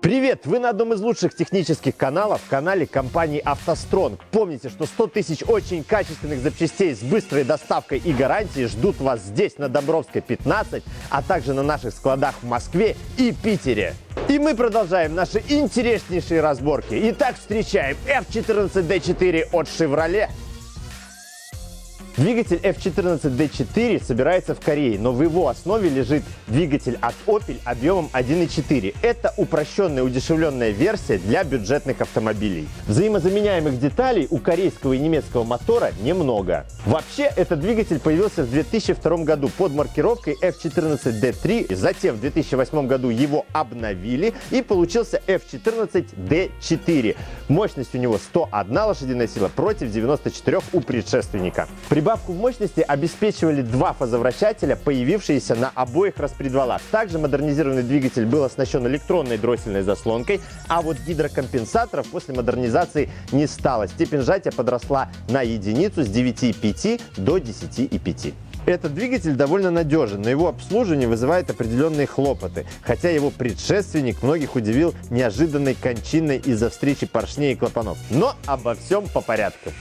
Привет! Вы на одном из лучших технических каналов, канале компании «АвтоСтронг». Помните, что 100 тысяч очень качественных запчастей с быстрой доставкой и гарантией ждут вас здесь, на Домбровской, 15, а также на наших складах в Москве и Питере. И мы продолжаем наши интереснейшие разборки. Итак, встречаем F14D4 от Chevrolet. Двигатель F14D4 собирается в Корее, но в его основе лежит двигатель от Opel объемом 1.4. Это упрощенная, удешевленная версия для бюджетных автомобилей. Взаимозаменяемых деталей у корейского и немецкого мотора немного. Вообще, этот двигатель появился в 2002 году под маркировкой F14D3. Затем в 2008 году его обновили и получился F14D4. Мощность у него 101 лошадиная сила против 94 у предшественника. Прибавку в мощности обеспечивали два фазовращателя, появившиеся на обоих распредвалах. Также модернизированный двигатель был оснащен электронной дроссельной заслонкой, а вот гидрокомпенсаторов после модернизации не стало. Степень сжатия подросла на единицу с 9,5 до 10,5. Этот двигатель довольно надежен, но его обслуживание вызывает определенные хлопоты, хотя его предшественник многих удивил неожиданной кончиной из-за встречи поршней и клапанов. Но обо всем по порядку.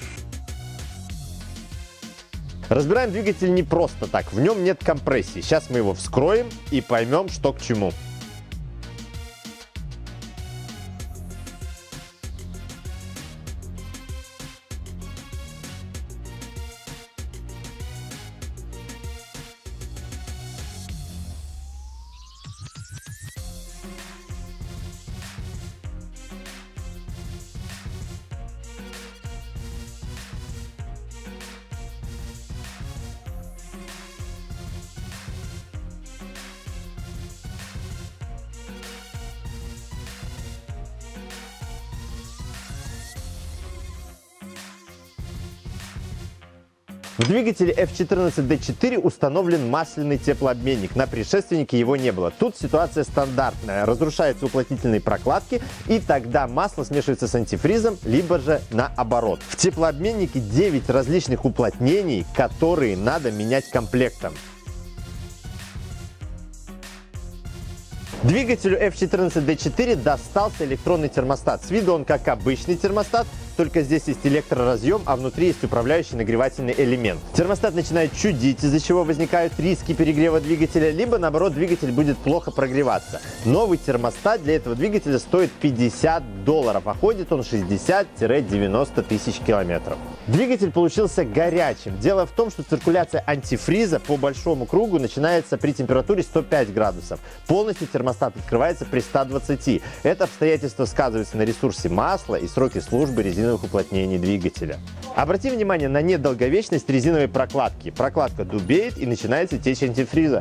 Разбираем двигатель не просто так, в нем нет компрессии. Сейчас мы его вскроем и поймем, что к чему. В двигателе F14D4 установлен масляный теплообменник. На предшественнике его не было. Тут ситуация стандартная. Разрушаются уплотнительные прокладки, и тогда масло смешивается с антифризом, либо же наоборот. В теплообменнике 9 различных уплотнений, которые надо менять комплектом. Двигателю F14D4 достался электронный термостат. С виду он как обычный термостат, только здесь есть электроразъем, а внутри есть управляющий нагревательный элемент. Термостат начинает чудить, из-за чего возникают риски перегрева двигателя, либо наоборот двигатель будет плохо прогреваться. Новый термостат для этого двигателя стоит $50, а ходит он 60-90 тысяч километров. Двигатель получился горячим. Дело в том, что циркуляция антифриза по большому кругу начинается при температуре 105 градусов. Полностью термостат открывается при 120. Это обстоятельство сказывается на ресурсе масла и сроке службы резиновых уплотнений двигателя. Обратим внимание на недолговечность резиновой прокладки. Прокладка дубеет и начинается течь антифриза.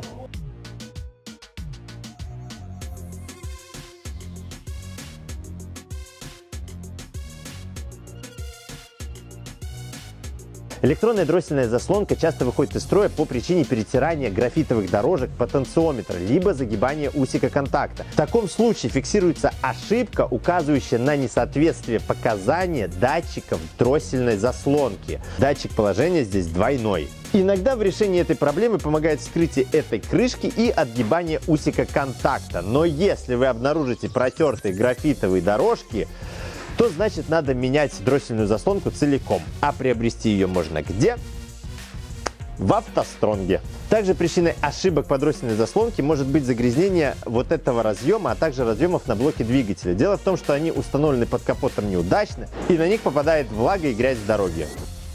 Электронная дроссельная заслонка часто выходит из строя по причине перетирания графитовых дорожек потенциометра, либо загибания усика контакта. В таком случае фиксируется ошибка, указывающая на несоответствие показания датчиков дроссельной заслонки. Датчик положения здесь двойной. Иногда в решении этой проблемы помогает вскрытие этой крышки и отгибание усика контакта. Но если вы обнаружите протертые графитовые дорожки, то значит надо менять дроссельную заслонку целиком. А приобрести ее можно где? В «АвтоСтронге». Также причиной ошибок по дроссельной заслонке может быть загрязнение вот этого разъема, а также разъемов на блоке двигателя. Дело в том, что они установлены под капотом неудачно, и на них попадает влага и грязь с дороги.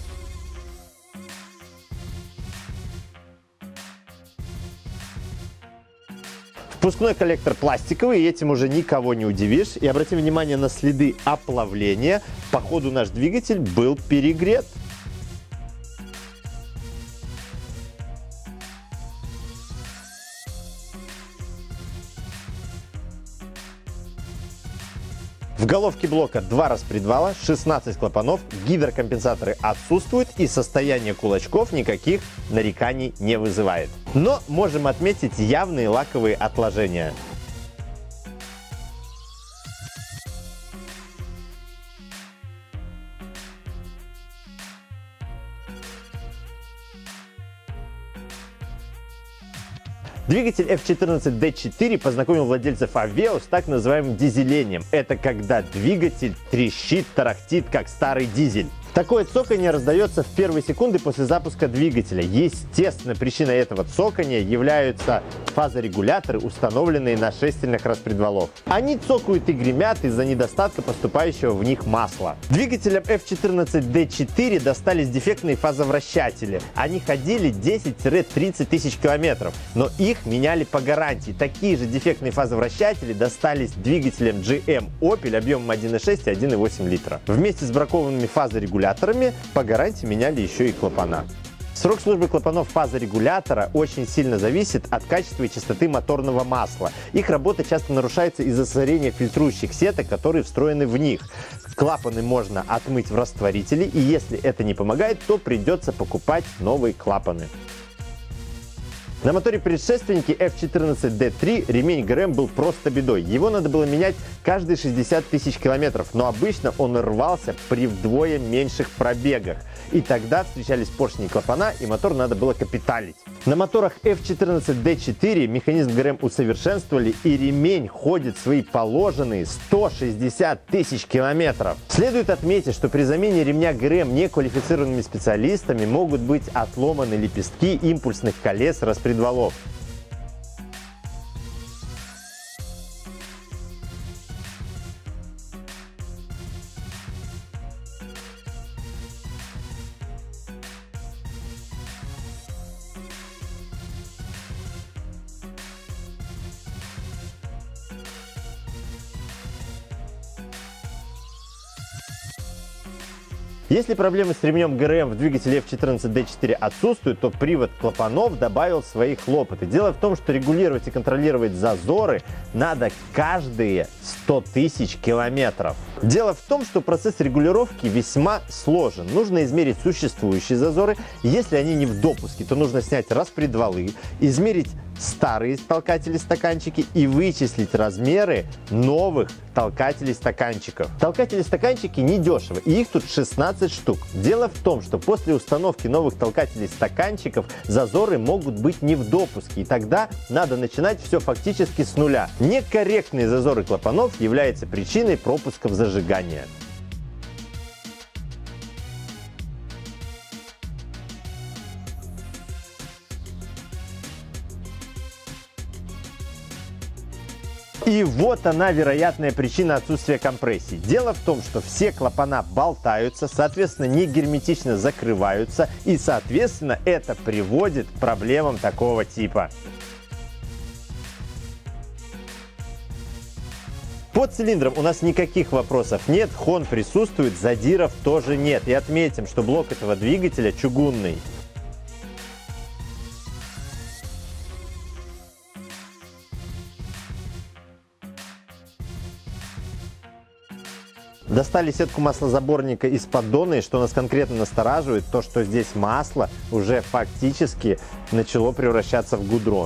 Впускной коллектор пластиковый, и этим уже никого не удивишь. И обратим внимание на следы оплавления. Походу наш двигатель был перегрет. В головке блока 2 распредвала, 16 клапанов, гидрокомпенсаторы отсутствуют, и состояние кулачков никаких нареканий не вызывает. Но можем отметить явные лаковые отложения. Двигатель F14D4 познакомил владельцев Aveo с так называемым дизелением. Это когда двигатель трещит, тарахтит, как старый дизель. Такое цоканье раздается в первые секунды после запуска двигателя. Естественно, причиной этого цоканья являются фазорегуляторы, установленные на шестернях распредвалов. Они цокают и гремят из-за недостатка поступающего в них масла. Двигателям F14D4 достались дефектные фазовращатели. Они ходили 10-30 тысяч километров, но их меняли по гарантии. Такие же дефектные фазовращатели достались двигателям GM Opel объемом 1,6 и 1,8 литра. Вместе с бракованными фазорегуляторами по гарантии меняли еще и клапана. Срок службы клапанов фазорегулятора очень сильно зависит от качества и частоты моторного масла. Их работа часто нарушается из-за засорения фильтрующих сеток, которые встроены в них. Клапаны можно отмыть в растворителе, и если это не помогает, то придется покупать новые клапаны. На моторе предшественники F14D3 ремень ГРМ был просто бедой. Его надо было менять каждые 60 тысяч километров, но обычно он рвался при вдвое меньших пробегах. И тогда встречались поршни и клапана, и мотор надо было капиталить. На моторах F14D4 механизм ГРМ усовершенствовали, и ремень ходит свои положенные 160 тысяч километров. Следует отметить, что при замене ремня ГРМ неквалифицированными специалистами могут быть отломаны лепестки импульсных колес распредвалов. Если проблемы с ремнем ГРМ в двигателе F14D4 отсутствуют, то привод клапанов добавил свои хлопоты. Дело в том, что регулировать и контролировать зазоры надо каждые 100 тысяч километров. Дело в том, что процесс регулировки весьма сложен. Нужно измерить существующие зазоры. Если они не в допуске, то нужно снять распредвалы, измерить старые толкатели-стаканчики и вычислить размеры новых толкателей-стаканчиков. Толкатели-стаканчики недешево, и их тут 16 штук. Дело в том, что после установки новых толкателей-стаканчиков зазоры могут быть не в допуске, и тогда надо начинать все фактически с нуля. Некорректные зазоры клапанов являются причиной пропусков зажигания. И вот она, вероятная причина отсутствия компрессии. Дело в том, что все клапана болтаются, соответственно, не герметично закрываются, и, соответственно, это приводит к проблемам такого типа. По цилиндрам у нас никаких вопросов нет, хон присутствует, задиров тоже нет. И отметим, что блок этого двигателя чугунный. Достали сетку маслозаборника из поддона, и что нас конкретно настораживает, то что здесь масло уже фактически начало превращаться в гудрон.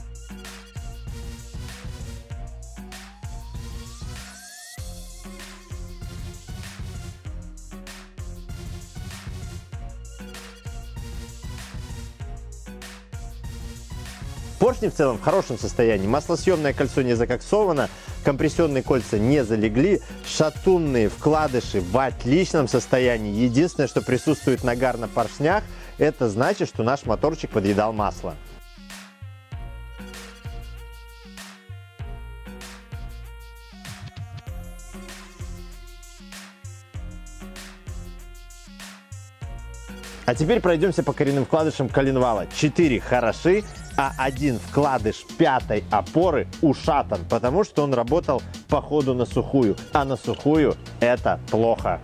Поршни в целом в хорошем состоянии. Маслосъемное кольцо не закоксовано, компрессионные кольца не залегли, шатунные вкладыши в отличном состоянии. Единственное, что присутствует нагар на поршнях, это значит, что наш моторчик подъедал масло. А теперь пройдемся по коренным вкладышам коленвала. 4 хороши, а один вкладыш пятой опоры ушатан, потому что он работал по ходу на сухую. А на сухую это плохо.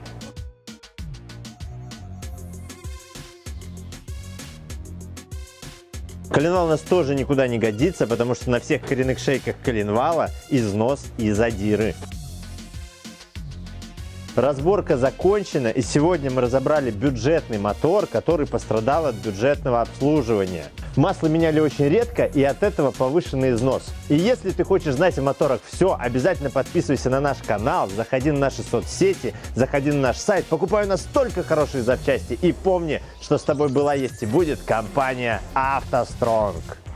Коленвал у нас тоже никуда не годится, потому что на всех коренных шейках коленвала износ и задиры. Разборка закончена, и сегодня мы разобрали бюджетный мотор, который пострадал от бюджетного обслуживания. Масло меняли очень редко, и от этого повышенный износ. И если ты хочешь знать о моторах все, обязательно подписывайся на наш канал, заходи на наши соцсети, заходи на наш сайт, покупай у нас столько хороших запчастей. И помни, что с тобой была, есть и будет компания «АвтоСтронг».